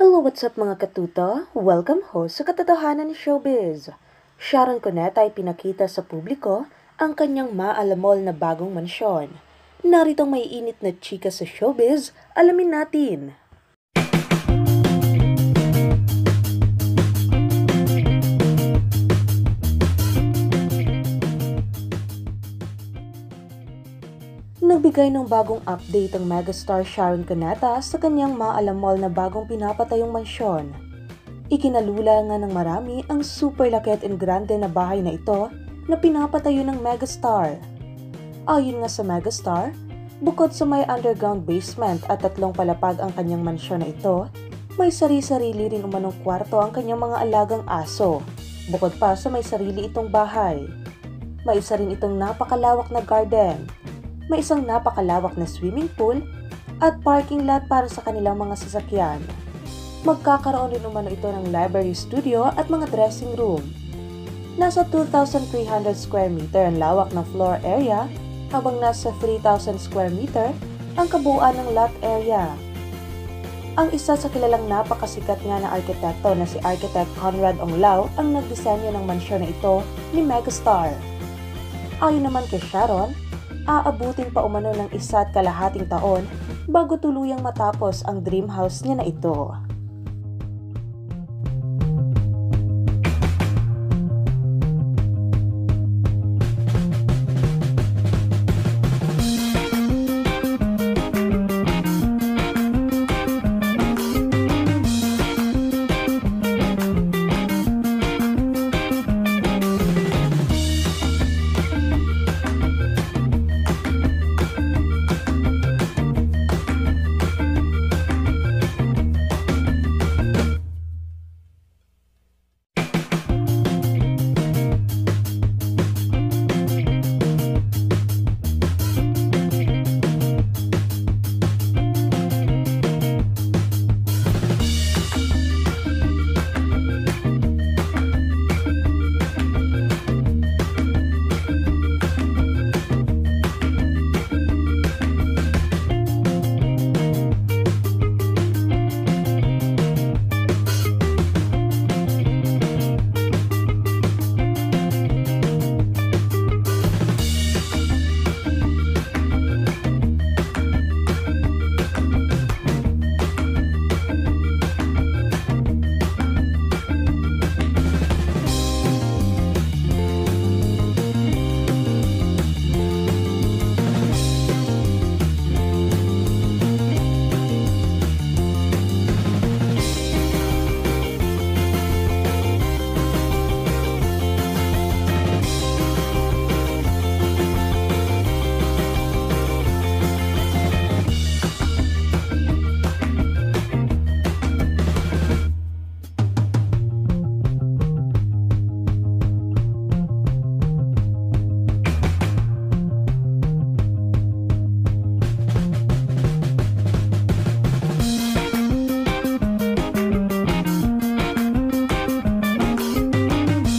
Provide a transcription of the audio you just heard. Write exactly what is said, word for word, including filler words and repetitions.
Hello, what's up mga katuto? Welcome ho sa Katotohanan ni Showbiz. Sharon Cuneta ay pinakita sa publiko ang kanyang maalamol na bagong mansyon. Naritong may init na chika sa showbiz, alamin natin. Nagbigay ng bagong update ang megastar Sharon Cuneta sa kanyang maalamol na bagong pinapatayong mansyon. Ikinalula nga ng marami ang super lakit and grande na bahay na ito na pinapatayo ng megastar. Ayon nga sa megastar, bukod sa may underground basement at tatlong palapag ang kanyang mansyon na ito, may sari-sarili rin umanong kwarto ang kanyang mga alagang aso, bukod pa sa may sarili itong bahay. May isa rin itong napakalawak na garden. May isang napakalawak na swimming pool at parking lot para sa kanilang mga sasakyan. Magkakaroon rin umano ito ng library studio at mga dressing room. Nasa two thousand three hundred square meter ang lawak ng floor area habang nasa three thousand square meter ang kabuuan ng lot area. Ang isa sa kilalang napakasikat nga na arkitekto na si Architect Conrad Onglao ang nagdisenyo ng mansyon na ito ni megastar. Ayon naman kay Sharon, aabutin pa umano ng isa't kalahating taon bago tuluyang matapos ang dream house niya na ito.